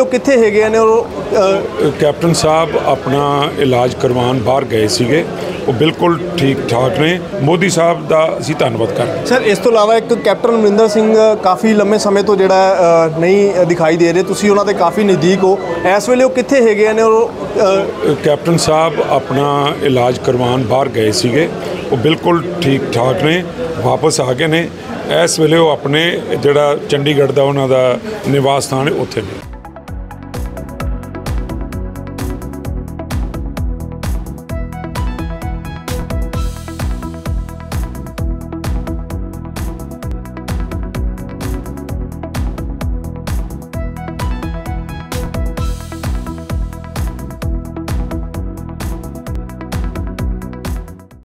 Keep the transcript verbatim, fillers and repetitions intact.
ਉਹ ਕਿੱਥੇ ਹੈਗੇ ਨੇ? ਉਹ ਕੈਪਟਨ ਸਾਹਿਬ ਆਪਣਾ ਇਲਾਜ ਕਰਵਾਉਣ ਬਾਹਰ ਗਏ ਸੀਗੇ, ਉਹ ਬਿਲਕੁਲ ਠੀਕ ਠਾਕ ਨੇ। ਮੋਦੀ ਸਾਹਿਬ ਦਾ ਅਸੀਂ ਧੰਨਵਾਦ ਕਰਦੇ ਸਰ। ਇਸ ਤੋਂ ਇਲਾਵਾ ਇੱਕ ਕੈਪਟਨ ਅਮਰਿੰਦਰ ਸਿੰਘ ਕਾਫੀ ਲੰਮੇ ਸਮੇਂ ਤੋਂ ਜਿਹੜਾ ਨਹੀਂ ਦਿਖਾਈ ਦੇ ਰਹੇ, ਤੁਸੀਂ ਉਹਨਾਂ ਦੇ ਕਾਫੀ ਨਜ਼ਦੀਕ ਹੋ, ਇਸ ਵੇਲੇ ਉਹ ਕਿੱਥੇ ਹੈਗੇ ਨੇ? ਉਹ ਕੈਪਟਨ ਸਾਹਿਬ ਆਪਣਾ ਇਲਾਜ ਕਰਵਾਉਣ ਬਾਹਰ ਗਏ ਸੀਗੇ, ਉਹ ਬਿਲਕੁਲ ਠੀਕ ਠਾਕ ਨੇ, ਵਾਪਸ ਆ ਗਏ ਨੇ। ਇਸ ਵੇਲੇ ਉਹ ਆਪਣੇ ਜਿਹੜਾ ਚੰਡੀਗੜ੍ਹ ਦਾ ਉਹਨਾਂ ਦਾ ਨਿਵਾਸ ਸਥਾਨ ਹੈ ਉੱਥੇ ਨੇ।